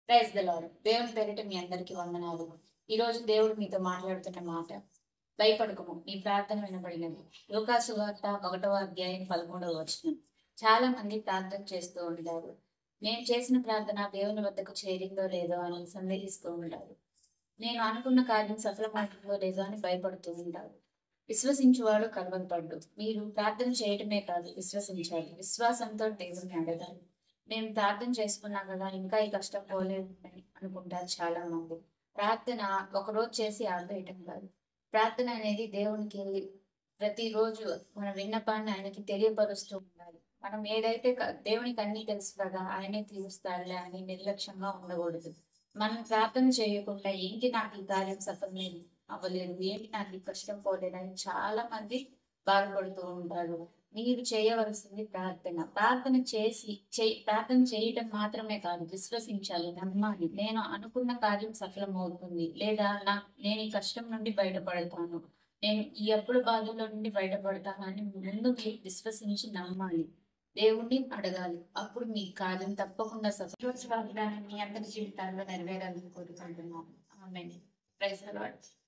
Praise the lord. దేవుని పేరిట మీ అందరికీ వందనాలు. ఈరోజు దేవుడు మీతో మాట్లాడుతున్న మాట, భయపడకము, నీ ప్రార్థన వినబడినది. లూకా సువార్త 1వ అధ్యాయం 13వ వచనం. చాలా మంది ప్రార్థన చేస్తూ ఉంటారు. నేను చేసిన ప్రార్థన దేవుని వద్దకు చేరిందో లేదో అని సందేహిస్తూ ఉంటారు. నేను అనుకున్న కార్యం సఫలమవుతుందో లేదో అని భయపడుతూ ఉంటారు. విశ్వసించువాడు కలవరపడ్డు. మీరు ప్రార్థన చేయటమే కాదు, విశ్వసించాలి. విశ్వాసంతో దేవుని అడగాలి. మేము ప్రార్థన చేసుకున్నాం కదా, ఇంకా ఈ కష్టం పోలేదు అని అనుకుంటారు చాలా మంది. ప్రార్థన ఒకరోజు చేసి ఆపేయటం కాదు. ప్రార్థన అనేది దేవునికి ప్రతిరోజు మన విన్నపాన్ని ఆయనకి తెలియపరుస్తూ ఉండాలి. మనం ఏదైతే దేవునికి అన్ని తెలుసు కదా, ఆయనే తీరుస్తాడులే అని నిర్లక్ష్యంగా ఉండకూడదు. మనం ప్రార్థన చేయకుండా ఏంటి నాకు ఈ కార్యం సఫలం అవ్వలేదు, ఏంటి నాకు ఈ కష్టం పోలేదని చాలా మంది బాధపడుతూ ఉంటారు. మీరు చేయవలసింది ప్రార్థన. ప్రార్థన చేయటం మాత్రమే కాదు, విశ్వసించాలి, నమ్మాలి. నేను అనుకున్న కార్యం సఫలం అవుతుంది, లేదా నేను ఈ కష్టం నుండి బయటపడతాను, నేను ఈ అప్పుల బాధల నుండి బయటపడతాను అని ముందు మీరు విశ్వసించి నమ్మాలి. దేవుణ్ణి అడగాలి. అప్పుడు మీ కార్యం తప్పకుండా సఫలం. మీ అందరి జీవితాల్లో నెరవేరాలని కోరుకుంటున్నాను. ఆమేన్. Praise the lord.